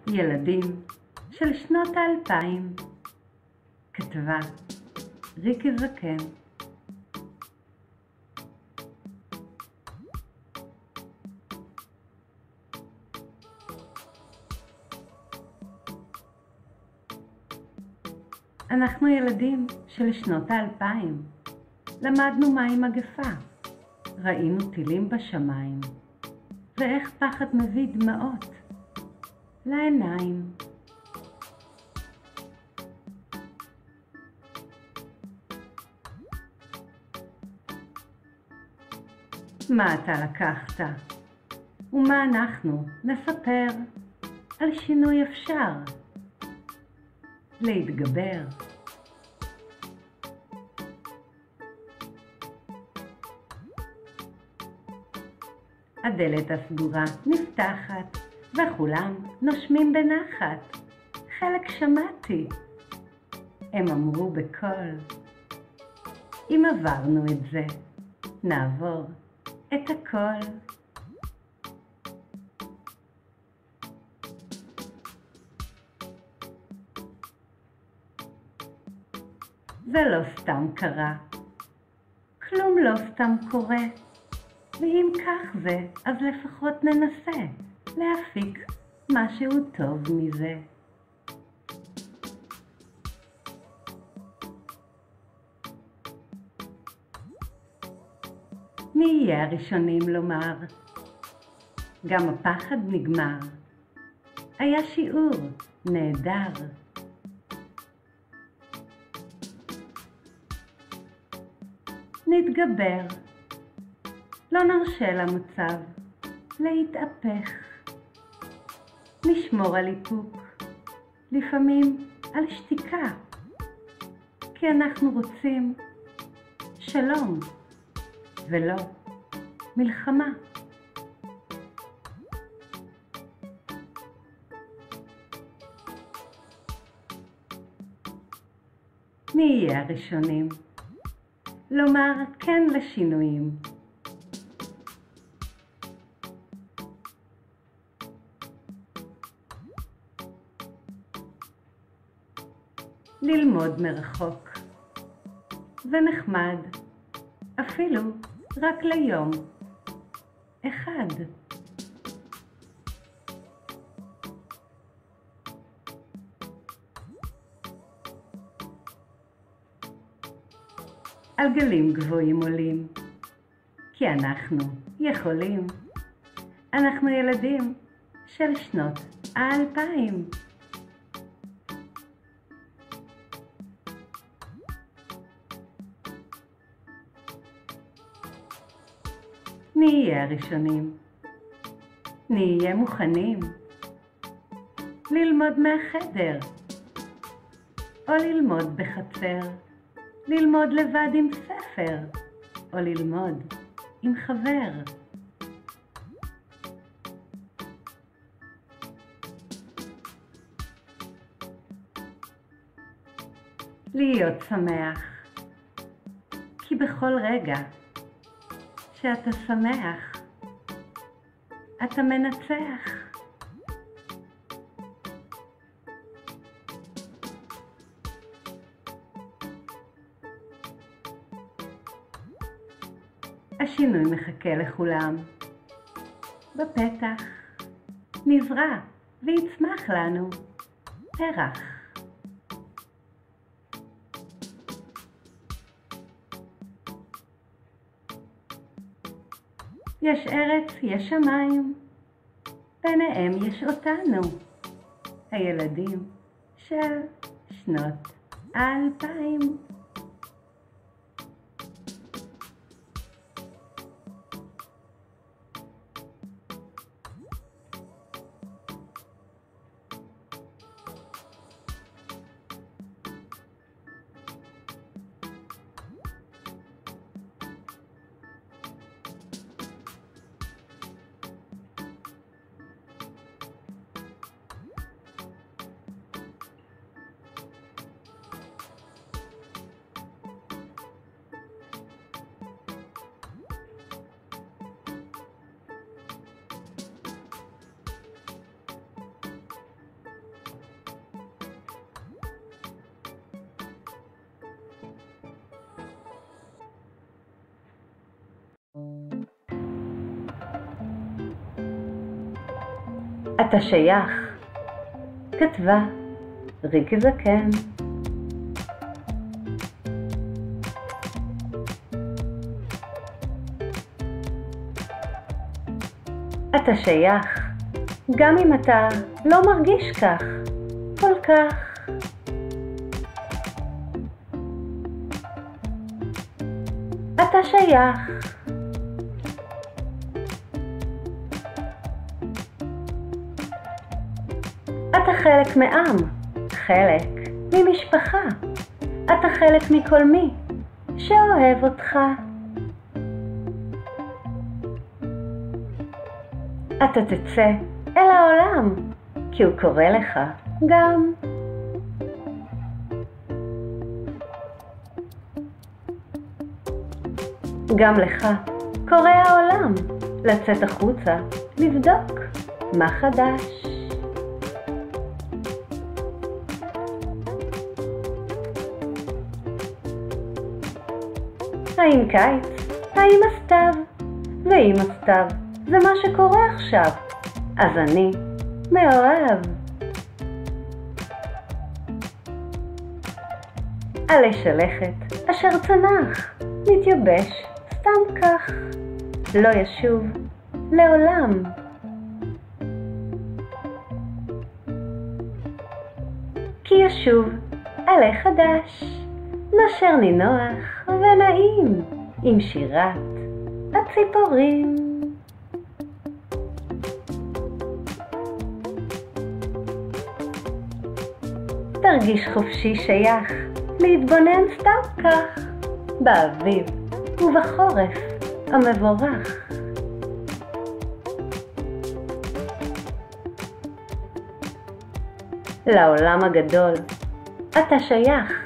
ילדים של שנות ה-2000. כתבה ריקי זקן. אנחנו ילדים של שנות ה-2000. למדנו מהי מגפה. ראינו טילים בשמיים. ואיך פחד מביא דמעות לעיניים. מה אתה לקחת? ומה אנחנו נספר על שינוי אפשר להתגבר. הדלת הסגורה נפתחת וכולם נושמים בנחת. חלק שמעתי, הם אמרו בקול, אם עברנו את זה, נעבור את הכל. זה לא סתם קרה, כלום לא סתם קורה, ואם כך זה, אז לפחות ננסה להפיק משהו טוב מזה. נהיה הראשונים לומר, גם הפחד נגמר. היה שיעור נהדר. נתגבר. לא נרשה למצב להתהפך. נשמור על איפוק, לפעמים על שתיקה, כי אנחנו רוצים שלום ולא מלחמה. נהיה הראשונים לומר כן לשינויים. ללמוד מרחוק. זה נחמד, אפילו רק ליום אחד. על גלים גבוהים עולים, כי אנחנו יכולים. אנחנו ילדים של שנות ה-2000. נהיה הראשונים, נהיה מוכנים ללמוד מהחדר, או ללמוד בחצר, ללמוד לבד עם ספר, או ללמוד עם חבר. להיות שמח, כי בכל רגע שאתה שמח, אתה מנצח. השינוי מחכה לכולם. בפתח נזרע ויצמח לנו פרח. יש ארץ, יש שמיים, ביניהם יש אותנו, הילדים של שנות ה-2000. אתה שייך, כתבה ריקי זקן. אתה שייך, גם אם אתה לא מרגיש כך, כל כך. אתה שייך. אתה חלק מעם, חלק ממשפחה. אתה חלק מכל מי שאוהב אותך. אתה תצא אל העולם, כי הוא קורא לך גם. גם לך קורא העולם לצאת החוצה, לבדוק מה חדש. האם קיץ? האם הסתיו? ואם הסתיו זה מה שקורה עכשיו, אז אני מאוהב. עלי שלכת אשר צנח, מתייבש סתם כך, לא ישוב לעולם. כי ישוב עלי חדש, נשר נינוח ונעים, עם שירת הציפורים. תרגיש חופשי שייך, להתבונן סתם כך, באביב ובחורף המבורך. לעולם הגדול אתה שייך.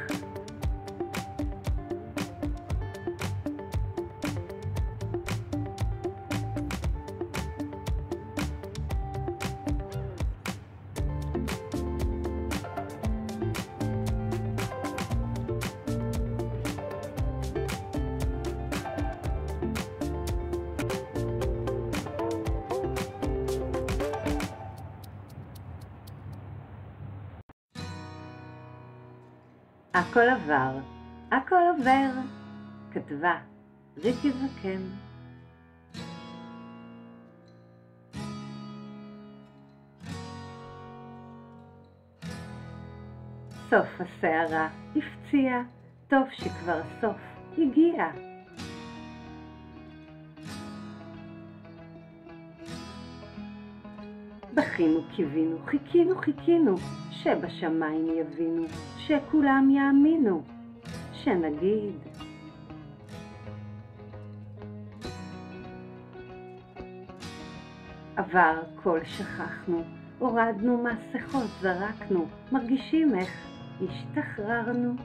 הכל עבר, הכל עובר, כתבה ריקי זקן. סוף הסערה הפציע, טוב שכבר הסוף הגיע. בכינו קיווינו, חיכינו, שבשמיים יבינו, שכולם יאמינו, שנגיד. עבר כל שכחנו, הורדנו מסכות, זרקנו, מרגישים איך השתחררנו.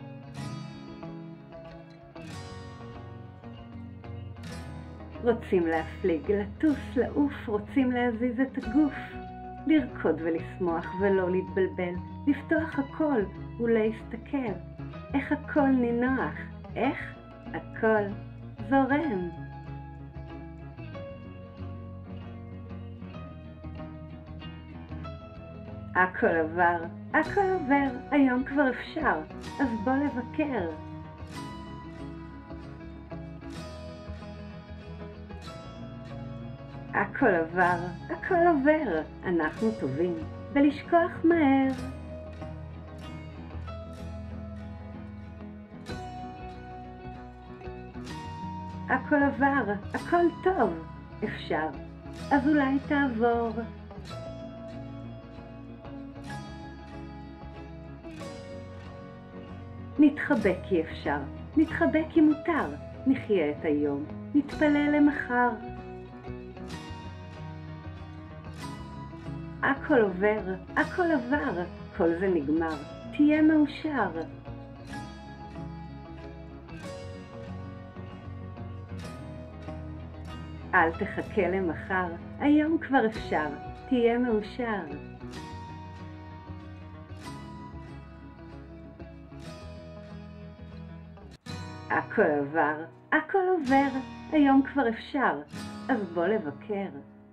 רוצים להפליג, לטוס, לעוף, רוצים להזיז את הגוף, לרקוד ולשמוח ולא להתבלבל, לפתוח הכל ולהסתכל, איך הכל נינוח, איך הכל זורם. הכל עבר, הכל עובר, היום כבר אפשר, אז בוא לבקר. הכל עבר, הכל עובר, אנחנו טובים ולשכוח מהר. הכל עבר, הכל טוב, אפשר, אז אולי תעבור. נתחבק כי אפשר, נתחבק כי מותר, נחיה את היום, נתפלל למחר. הכל עובר, הכל עבר, כל זה נגמר, תהיה מאושר. אל תחכה למחר, היום כבר אפשר, תהיה מאושר. הכל עבר, הכל עובר, היום כבר אפשר, אז בוא לבקר.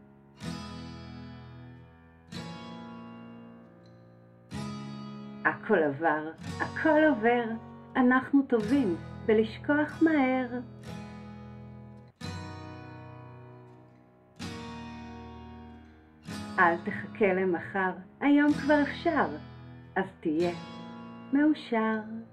הכל עבר, הכל עובר, אנחנו טובים בלשכוח מהר. אל תחכה למחר, היום כבר אפשר, אז תהיה מאושר.